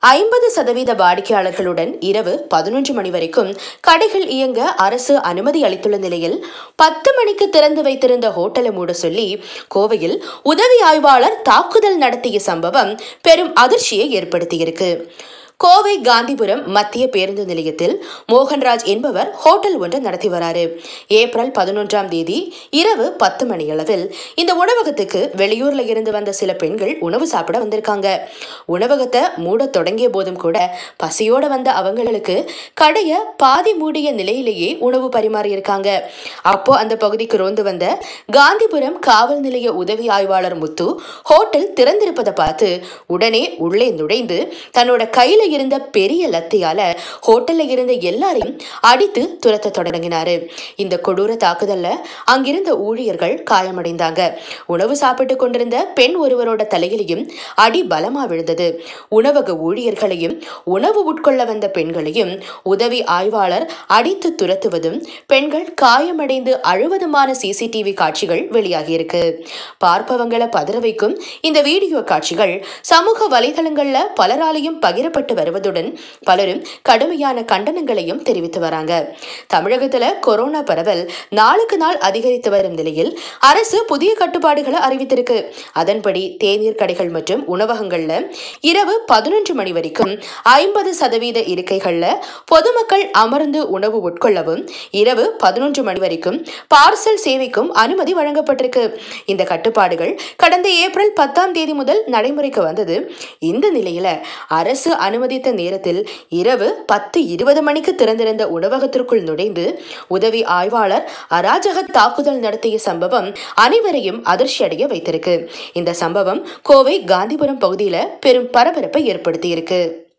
50% வாடிக்கையாளர்களுடன் இரவு 11 மணி வரைக்கும் கடைகள் இயங்க அரசு அனுமதி அளித்துள்ள நிலையில் 10 மணிக்கு திறந்து வைத்திருந்த ஹோட்டலை மூட சொல்லி கோவையில் உதவி ஆய்வாளர் தாக்குதல் நடத்திய சம்பவம் பெரும் அதிர்ச்சியை ஏற்படுத்தியிருக்கு. கோவை காந்திபுரம் மத்திய பேருந்து நிலையத்தில் மோகன்ராஜ் என்பவர் ஹோட்டல் ஒன்று நடத்தி வராரு. ஏப்ரல் 11ஆம் தேதி இரவு 10 மணியளவில் இந்த உணவகத்துக்கு வெளியூர்ல இருந்து வந்த சில பெண்கள் உணவு சாப்பிட வந்திருக்காங்க. உணவகத்தை மூட தொடங்கிய போதும் கூட பசியோட வந்த அவங்களுக்கு கடைய பாதி மூடிய நிலையிலேயே உணவு பரிமாறி இருக்காங்க. அப்போ அந்த பகுதிக்கு ரோந்து வந்த காந்திபுரம் காவல் நிலைய உதவி ஆய்வாளர் முத்து ஹோட்டல் திறந்திருப்பதை பார்த்து உடனே உள்ளே நுழைந்து தன்னோட கையில இருந்த பெரிய லத்தியால ஹோட்டல்ல இருந்த எல்லாரையும் அடித்து துரத்த தொடங்கினாரு. இந்த கொடூர தாக்குதல்ல அங்கிருந்த ஊழியர்கள் காயமடைந்தாங்க. உணவு சாப்பிட்டு கொண்டிருந்த பெண் ஒருவரோட தலையிலையும் அடி பலமா விழுந்தது. உணவக ஊழியர்களையும் உணவு உட்கொள்ள வந்த பெண்களையும் உதவி ஆய்வாளர் அடித்து துரத்துவதும் பெண்கள் காயமடைந்து அழுவதுமான சிசிடிவி காட்சிகள் வெளியாகியிருக்கு. பார்ப்பவங்களை பதற வைக்கும் இந்த வீடியோ காட்சிகள் சமூக வலைதளங்கள்ல பலராலையும் பகிரப்பட்டு வருவதுடன் பலரும் கடுமையான கண்டனங்களையும் தெரிவித்து வராங்க. தமிழகத்துல கொரோனா பரவல் நாளுக்கு நாள் அதிகரித்து வரும் நிலையில் அரசு புதிய கட்டுப்பாடுகளை அறிவித்திருக்கு. அதன்படி தேநீர் கடைகள் மற்றும் உணவகங்கள்ல இரவு 11 மணி வரைக்கும் 50% இருக்கைகள்ல பொதுமக்கள் அமர்ந்து உணவு உட்கொள்ளவும் இரவு 11 மணி வரைக்கும் பார்சல் சேவைக்கும் அனுமதி வழங்கப்பட்டிருக்கு. இந்த கட்டுப்பாடுகள் கடந்த ஏப்ரல் 10ஆம் தேதி முதல் நடைமுறைக்கு வந்தது. இந்த நிலையில அரசு அனுமதித்த நேரத்தில் இரவு 10:20 மணிக்கு திறந்திருந்த உணவகத்திற்குள் நுழைந்து உதவி ஆய்வாளர் அராஜக தாக்குதல் நடத்திய சம்பவம் அனைவரையும் அதிர்ச்சி அடைய வைத்திருக்கு. இந்த சம்பவம் கோவை காந்திபுரம் பகுதியில பெரும் பரபரப்பை ஏற்படுத்தியிருக்கு.